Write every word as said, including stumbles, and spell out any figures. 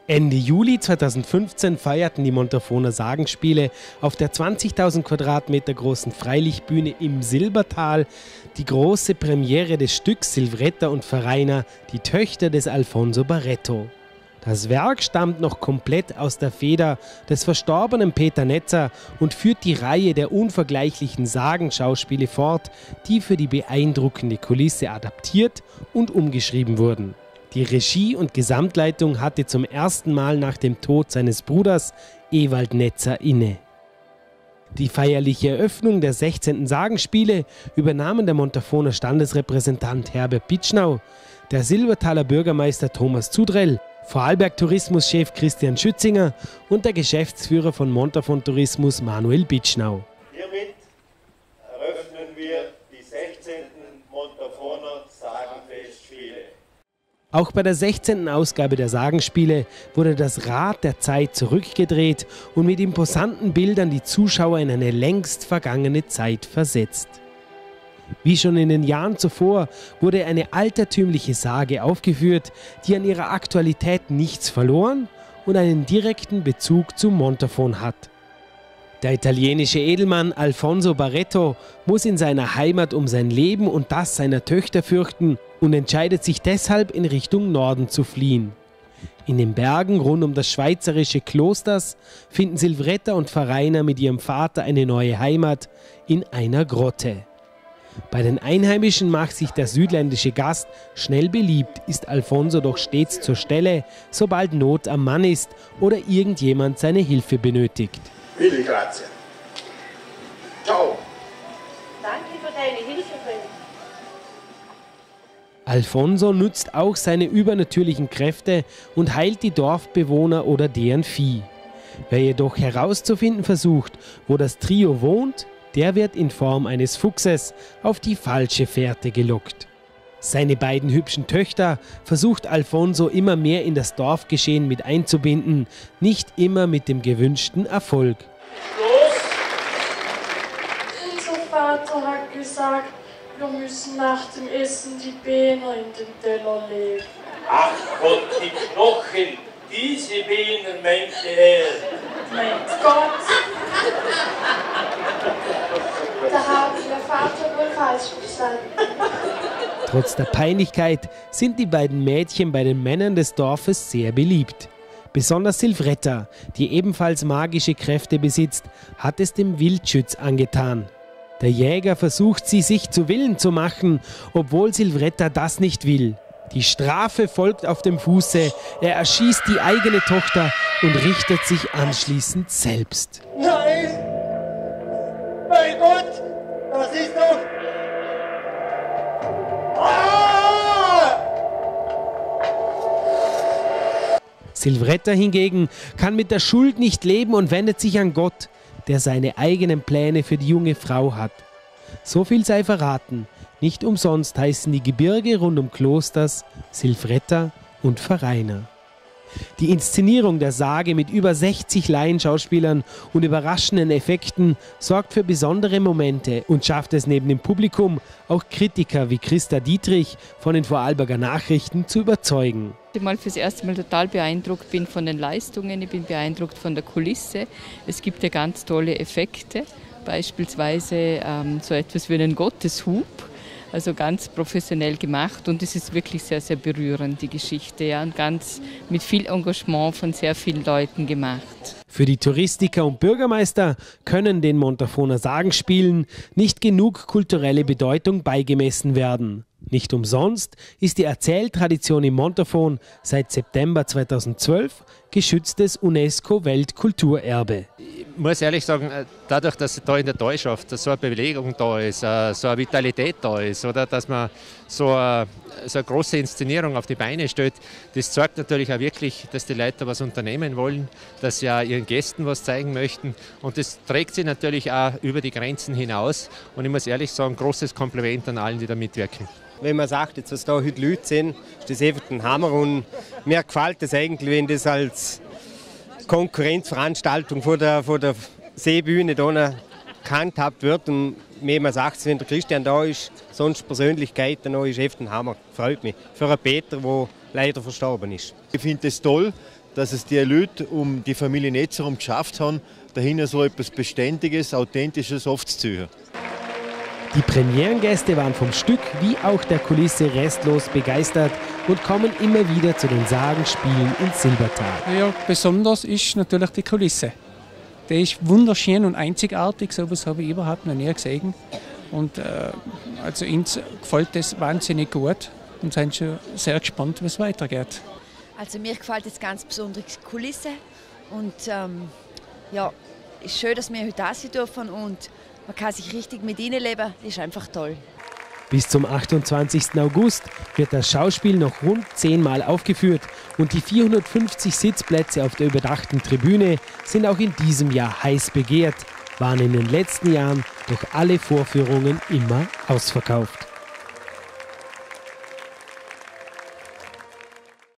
Ende Juli zweitausendfünfzehn feierten die Montafoner Sagenspiele auf der zwanzigtausend Quadratmeter großen Freilichtbühne im Silbertal die große Premiere des Stücks Silvretta und Farina, die Töchter des Alfonso Barreto. Das Werk stammt noch komplett aus der Feder des verstorbenen Peter Netzer und führt die Reihe der unvergleichlichen Sagenschauspiele fort, die für die beeindruckende Kulisse adaptiert und umgeschrieben wurden. Die Regie und Gesamtleitung hatte zum ersten Mal nach dem Tod seines Bruders Ewald Netzer inne. Die feierliche Eröffnung der sechzehnten Sagenspiele übernahmen der Montafoner Standesrepräsentant Herbert Pitschnau, der Silbertaler Bürgermeister Thomas Zudrell, Vorarlberg Tourismuschef Christian Schützinger und der Geschäftsführer von Montafon Tourismus Manuel Pitschnau. Hiermit eröffnen wir die sechzehnten Montafoner Sagenfestspiele. Auch bei der sechzehnten Ausgabe der Sagenspiele wurde das Rad der Zeit zurückgedreht und mit imposanten Bildern die Zuschauer in eine längst vergangene Zeit versetzt. Wie schon in den Jahren zuvor wurde eine altertümliche Sage aufgeführt, die an ihrer Aktualität nichts verloren und einen direkten Bezug zu Montafon hat. Der italienische Edelmann Alfonso Barreto muss in seiner Heimat um sein Leben und das seiner Töchter fürchten und entscheidet sich deshalb, in Richtung Norden zu fliehen. In den Bergen rund um das schweizerische Klosters finden Silvretta und Farina mit ihrem Vater eine neue Heimat in einer Grotte. Bei den Einheimischen macht sich der südländische Gast schnell beliebt, ist Alfonso doch stets zur Stelle, sobald Not am Mann ist oder irgendjemand seine Hilfe benötigt. Bitte, grazie. Ciao. Danke für deine Hilfe. Alfonso nutzt auch seine übernatürlichen Kräfte und heilt die Dorfbewohner oder deren Vieh. Wer jedoch herauszufinden versucht, wo das Trio wohnt, der wird in Form eines Fuchses auf die falsche Fährte gelockt. Seine beiden hübschen Töchter versucht Alfonso immer mehr in das Dorfgeschehen mit einzubinden, nicht immer mit dem gewünschten Erfolg. Los! Unser Vater hat gesagt, wir müssen nach dem Essen die Beine in den Teller legen. Ach Gott, die Knochen, diese Bienen meinte er. Meint Gott! Da haben wir Vater wohl falsch verstanden. Trotz der Peinlichkeit sind die beiden Mädchen bei den Männern des Dorfes sehr beliebt. Besonders Silvretta, die ebenfalls magische Kräfte besitzt, hat es dem Wildschütz angetan. Der Jäger versucht sie sich zu Willen zu machen, obwohl Silvretta das nicht will. Die Strafe folgt auf dem Fuße, er erschießt die eigene Tochter und richtet sich anschließend selbst. Nein! Mein Gott! Was ist doch? Ah! Silvretta hingegen kann mit der Schuld nicht leben und wendet sich an Gott, der seine eigenen Pläne für die junge Frau hat. So viel sei verraten, nicht umsonst heißen die Gebirge rund um Klosters Silvretta und Farina. Die Inszenierung der Sage mit über sechzig Laienschauspielern und überraschenden Effekten sorgt für besondere Momente und schafft es neben dem Publikum auch Kritiker wie Christa Dietrich von den Vorarlberger Nachrichten zu überzeugen. Ich mal fürs erste Mal total beeindruckt bin von den Leistungen, ich bin beeindruckt von der Kulisse. Es gibt ja ganz tolle Effekte, beispielsweise ähm, so etwas wie einen Gotteshub. Also ganz professionell gemacht und es ist wirklich sehr, sehr berührend, die Geschichte. Ja, und ganz mit viel Engagement von sehr vielen Leuten gemacht. Für die Touristiker und Bürgermeister können den Montafoner Sagenspielen nicht genug kulturelle Bedeutung beigemessen werden. Nicht umsonst ist die Erzähltradition im Montafon seit September zweitausendzwölf geschütztes UNESCO-Weltkulturerbe. Ich muss ehrlich sagen, dadurch, dass da in der Talschaft so eine Bewegung da ist, so eine Vitalität da ist, oder dass man so eine, so eine große Inszenierung auf die Beine stellt, das zeigt natürlich auch wirklich, dass die Leute was unternehmen wollen, dass sie auch ihren Gästen was zeigen möchten und das trägt sich natürlich auch über die Grenzen hinaus und ich muss ehrlich sagen, großes Kompliment an allen, die da mitwirken. Wenn man sagt, jetzt, was da heute Leute sind, ist das einfach ein Hammer und mir gefällt das eigentlich, wenn das als Konkurrenzveranstaltung von der, von der Seebühne da gehandhabt wird. Und wie man sagt, wenn der Christian da ist, sonst Persönlichkeiten, da ist echt ein Hammer. Freut mich. Für einen Peter, der leider verstorben ist. Ich finde es toll, dass es die Leute um die Familie Netzer herum geschafft haben, dahinter so etwas Beständiges, Authentisches aufzuziehen. Die Premierengäste waren vom Stück wie auch der Kulisse restlos begeistert und kommen immer wieder zu den Sagenspielen ins Silbertal. Ja, besonders ist natürlich die Kulisse. Die ist wunderschön und einzigartig, so etwas habe ich überhaupt noch nie gesehen. Und äh, also uns gefällt das wahnsinnig gut und sind schon sehr gespannt, wie es weitergeht. Also mir gefällt jetzt ganz besonders die Kulisse und ähm, ja, es ist schön, dass wir heute da sein dürfen und man kann sich richtig mit ihnen leben, das ist einfach toll. Bis zum achtundzwanzigsten August wird das Schauspiel noch rund zehnmal aufgeführt und die vierhundertfünfzig Sitzplätze auf der überdachten Tribüne sind auch in diesem Jahr heiß begehrt, waren in den letzten Jahren durch alle Vorführungen immer ausverkauft.